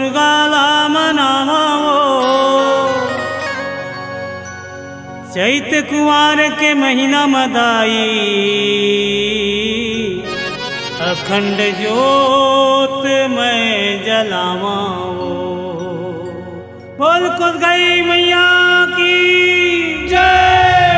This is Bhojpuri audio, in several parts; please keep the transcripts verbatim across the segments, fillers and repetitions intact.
दुर्गाला मनावो। चैत कुंवार के महीना मदाई अखंड ज्योत मैं जलावाओ। बोल कुछ गई मैया की जय।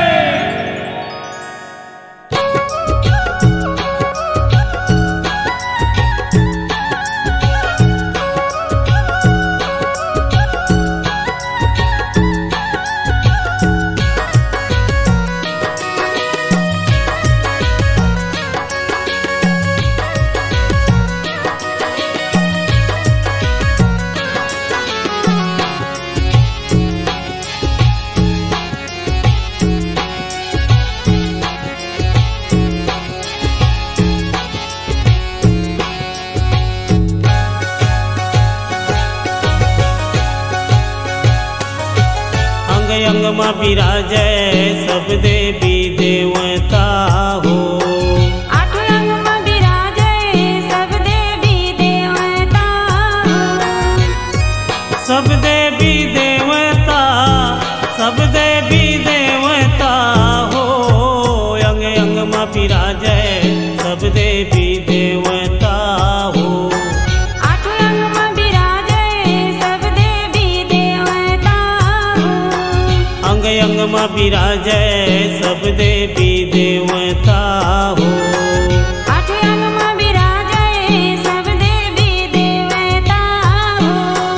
अंग में विराजै सब देवी देवता हो। आठ अंग में विराजै सब देवी देवता हो। सब देवी देवता सब देवी देवता हो। अंग अंग में विराजै सब देवी देवता हो। आठ अंग में विराजै सब देवी देवता हो। अंग अंग में विराजै सब देवी देवता हो। आठ अंग में विराजै सब देवी देवता हो।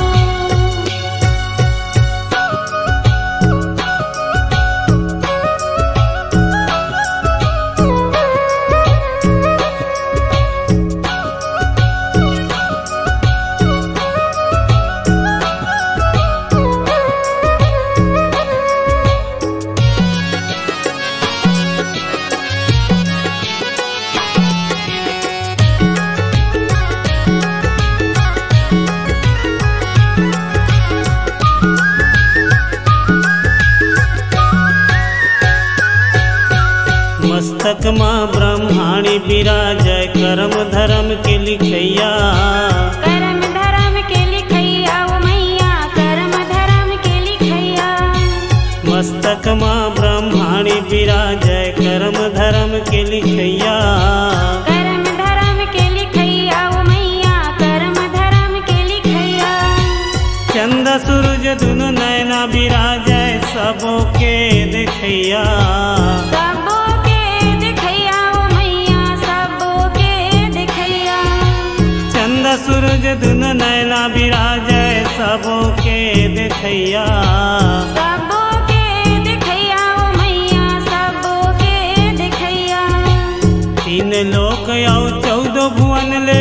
मस्तक माँ ब्रह्माणी विराजै कर्म धर्म के लिखैया। कर्म धर्म के लिखैया ओ मैया कर्म धर्म के लिखैया। मस्तक माँ ब्रह्माणी विराजै कर्म धर्म के लिखैया। कर्म धर्म के लिखैया ओ मैया कर्म धर्म के लिखैया। चंद सूरज दुनु नैना विराजै सबों के देखैया। सबो के देखैया ओ मैया सबो के देखैया। चंद सूरज दुनु नैना विराजै सबों के देखैया। सबो के देखैया ओ मैया सबो के देखैया। तीन लोक और चौदह भुवन ले।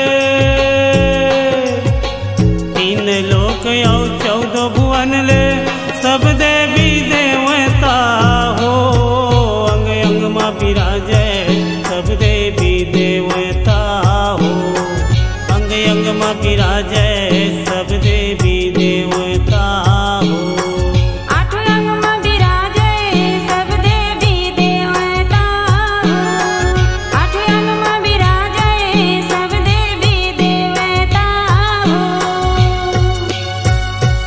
तीन लोक और चौदह भुवन ले सब देवी देवता हो। अंग अंग में विराजै सब देवी देवता हो। अंग अंग में विराजै सब देवी देवता हो। आठ अंग में विराजै सब देवी देवता हो। आठ अंग में विराजै सब देवी देवता हो।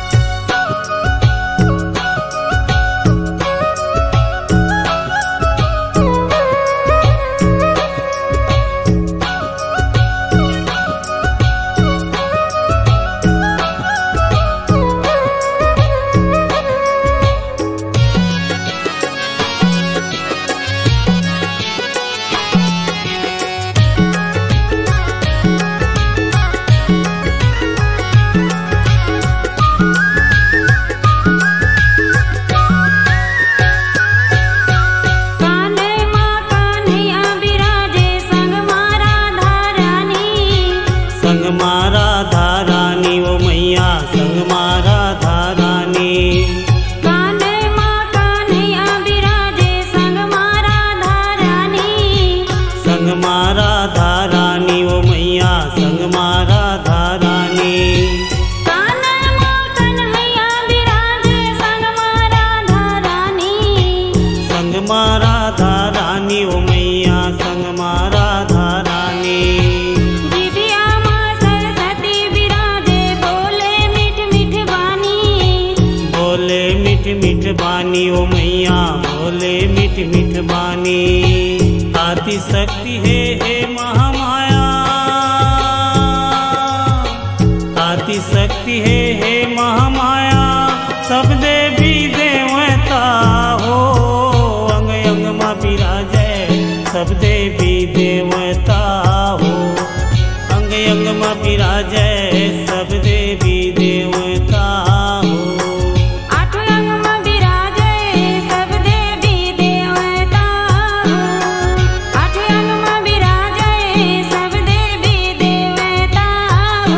बानी ओ मैया बोले मिठ मिठ बानी। आदि शक्ति है हे महामाया, आदि शक्ति है हे महामाया, सब देवी देवता हो अंग अंग माँ विराजे सब देवी देवता हो अंग अंग माँ विराजे सब देवी देवता हो। आठ अंग माँ विराजे सब देवी देवता हो, आठ अंग माँ विराजे सब देवी देवता हो।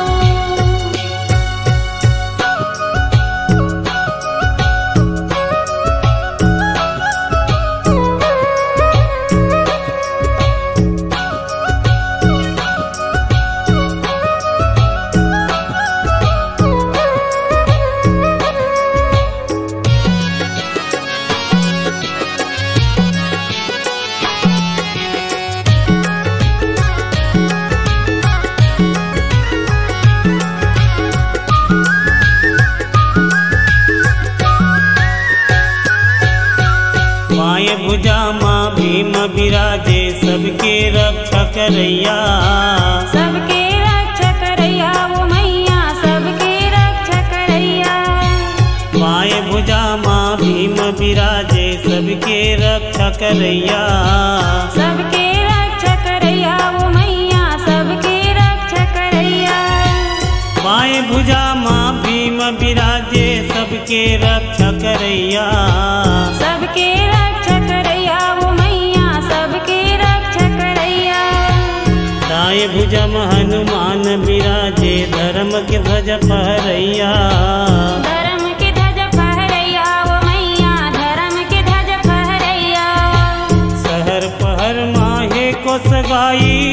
बाएं भुजा माँ भीम विराजे सबके रक्षा करैया, सबके रक्षा करैया वो मैया सबके रक्षा करैया। बाएं भुजा माँ भीम विराजे सबके रक्षा करैया, सबके रक्षा करैया वो मैया सबके रक्षा करैया। बाएं भुजा माँ भीम विराजे सबके रक्षा करैया, सबके रक्षा करैया वो मैया सबके रक्षा करैया। दाएं भुजा में हनुमान विराजे धर्म के ध्वज फहरैया, धर्म की ध्वज फहरैया वो मैया धर्म की ध्वज फहरैया। सहर पहर माहे को सगाई,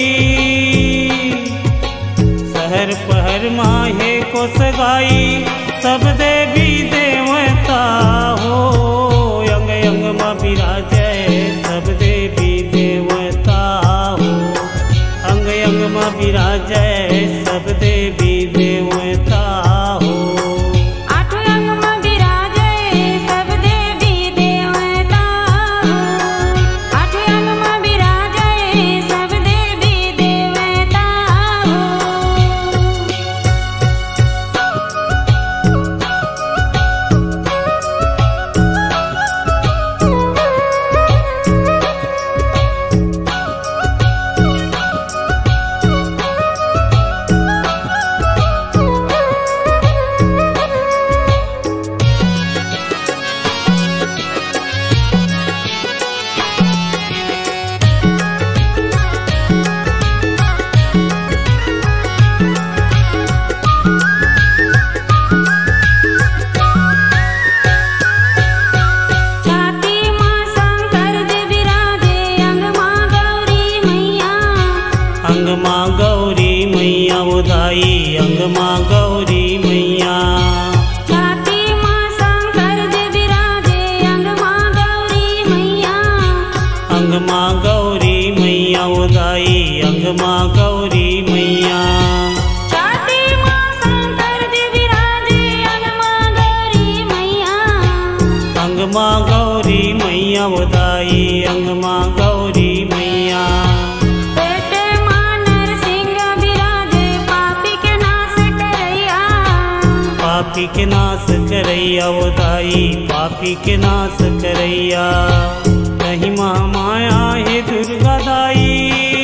सहर पहर माहे को सगाई सब देवी देवता हो अंग अंग माँ विराजे सब देवी देवता हो अंग अंग माँ विराजे सब देवी देवता हो। आठ अंग माँ विराजे सब देवी देवता हो, आठ अंग माँ विराजे सब देवी देवता हो। छाती माँ शंकर जी विराजे अंग माँ गौरी मैया, अंग माँ गौरी मैया उदाई अंग माँ गौरी मैया, छाती माँ शंकर जी विराजे अंग माँ गौरी मैया। अंग माँ गौरी मैया उदाई अंग माँ गौरी मैया, छाती माँ शंकर जी विराजे अंग माँ गौरी मैया। अंग माँ गौरी मैया उदाई अंग माँ गौरी मैया, पेट माँ नरसिंह विराजे पापी के नाश करैया, पापी के नाश करैया उदाई पापी के नाश करैया। कहीं महामाया हे दुर्गा दाई,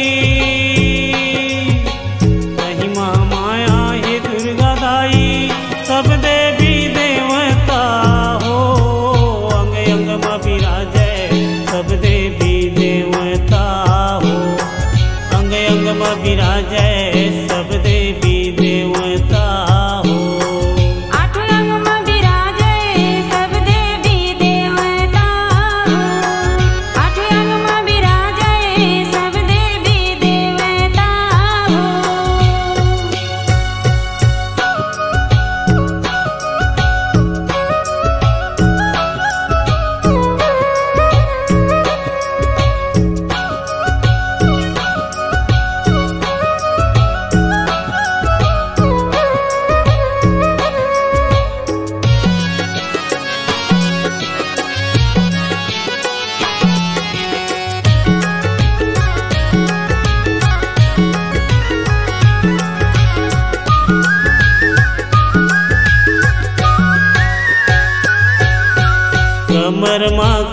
कहीं महामाया हे दुर्गा दाई सब देवी देवता हो अंग अंग माँ विराजे सब देवी देवता हो अंग अंग माँ विराजे सब देवी देवता हो। आठ अंग माँ विराजे सब देवी देवता हो, आठ अंग माँ विराजे सब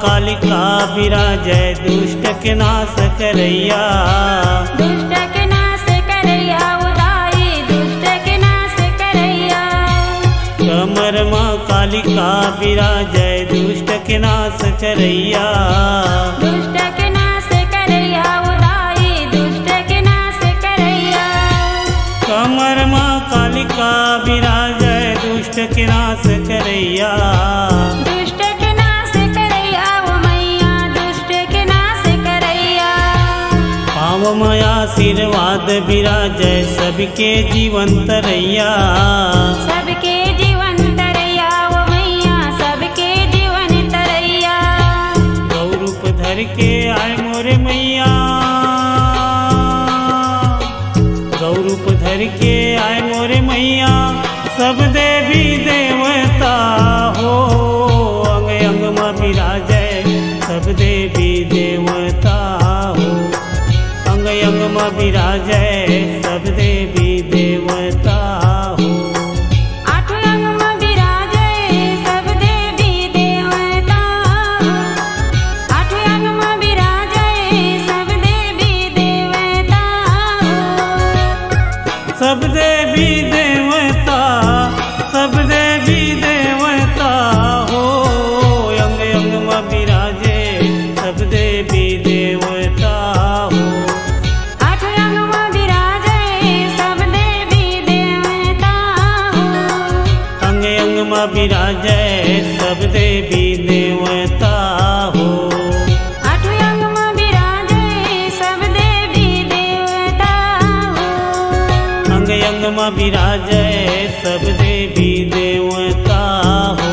कालिका विराजय दुष्ट के नाश करैया। दुष्ट के नाश करैया उदाई दुष्ट के नाश करैया। कमर माँ कालिका विराजय दुष्ट के नाश करैया। दुष्ट के नाश करैया उदाई दुष्ट के नाश करैया। कमर माँ कालिका विराजय दुष्ट के नाश करैया। दुष्ट के नाश करैया ओ मैया दुष्ट के नाश करैया। पाव माया आशीर्वाद विराजय सबके जीवन तरैया। सबके जीवन तरैया ओ मैया सबके जीवन तरैया। गौरूप धर के आए मोरे मैया। गौरूप धर के आए मोरे मैया सब देवी देवता हो। अंग अंग माँ विराजय सब देवी देवता हो। अंग अंग माँ विराजय सब देवी देवता हो। आठ अंग में विराजय सब देवी देवता हो। आठ अंग में विराजय सब देवी देवता हो। सब देवी देवता सब देवी देवता हो। अंग अंग माँ विराजे सब देवी देवता हो। आठ अंग में विराजय सब देवी देवता हो। अंग अंग माँ विराजय सब देवी देवता हो। आठ अंग में विराजय सब देवी देवता हो। अंग अंग माँ विराजय सब देवी देवता हो।